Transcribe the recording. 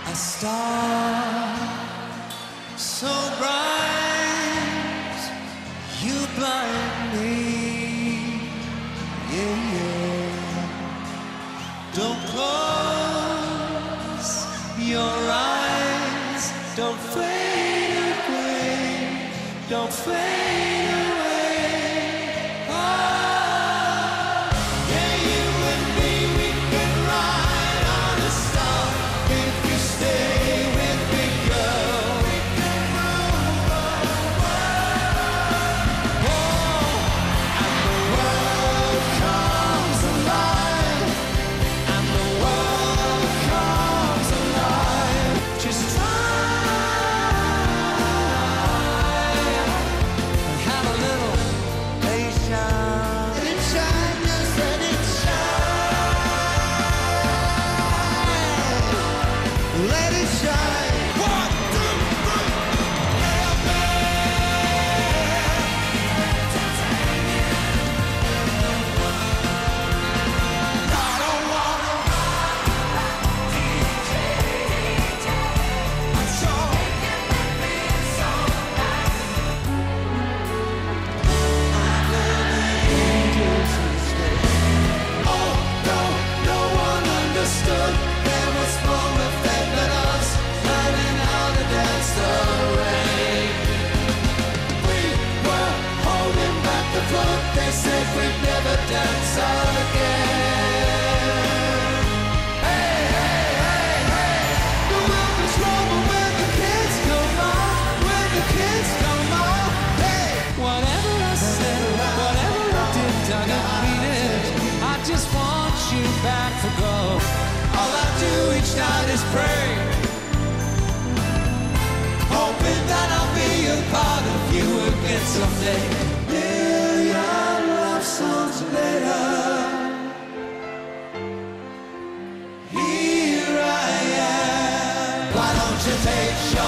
A star so bright, you blind me. Yeah, yeah. Don't close your eyes. Don't fade away. Don't fade away. Oh, yeah, you and me, we can ride on a star if you stay with me, girl. We can rule the world. Oh, and the world comes alive, and the world comes alive. Just have a little patience. Let it shine, just let it shine. Let it shine. 1, 2, 3. I don't wanna I'm sure oh, no one understood. There was more of them than us, learning how to dance the rain. We were holding back the flood. They said we'd never dance again. Hey, hey, hey, hey. The world is rolling when the kids come on, when the kids come on. Hey, whatever I said, whatever I did, I didn't mean it. I just want you back for gold. All I do each night is pray, hoping that I'll be a part of you again someday. Million love songs later, here I am. Why don't you take